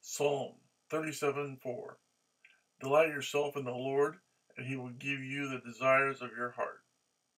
Psalm 37:4. Delight yourself in the Lord, and he will give you the desires of your heart.